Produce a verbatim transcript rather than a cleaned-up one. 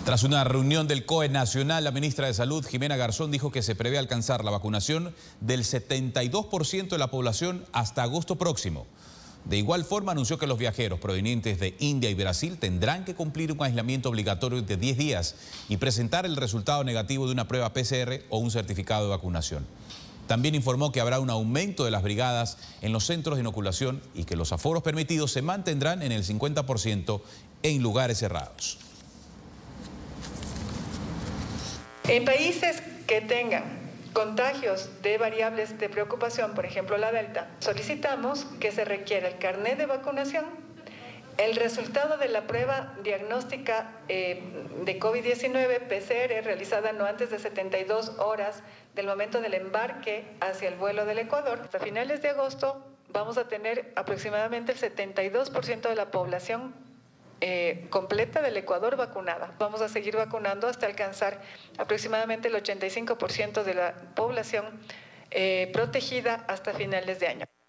Tras una reunión del C O E Nacional, la ministra de Salud, Jimena Garzón, dijo que se prevé alcanzar la vacunación del setenta y dos por ciento de la población hasta agosto próximo. De igual forma, anunció que los viajeros provenientes de India y Brasil tendrán que cumplir un aislamiento obligatorio de diez días y presentar el resultado negativo de una prueba P C R o un certificado de vacunación. También informó que habrá un aumento de las brigadas en los centros de inoculación y que los aforos permitidos se mantendrán en el cincuenta por ciento en lugares cerrados. En países que tengan contagios de variables de preocupación, por ejemplo la Delta, solicitamos que se requiera el carnet de vacunación, el resultado de la prueba diagnóstica eh, de COVID diecinueve, P C R, realizada no antes de setenta y dos horas del momento del embarque hacia el vuelo del Ecuador. Hasta finales de agosto vamos a tener aproximadamente el setenta y dos por ciento de la población Eh, completa del Ecuador vacunada. Vamos a seguir vacunando hasta alcanzar aproximadamente el ochenta y cinco por ciento de la población eh, protegida hasta finales de año.